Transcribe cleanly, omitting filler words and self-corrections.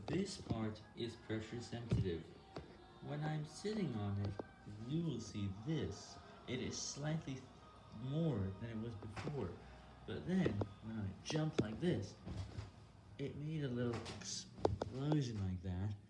This part is pressure sensitive. When I'm sitting on it, you will see this. It is slightly more than it was before, but then when I jump like this, it made a little explosion like that,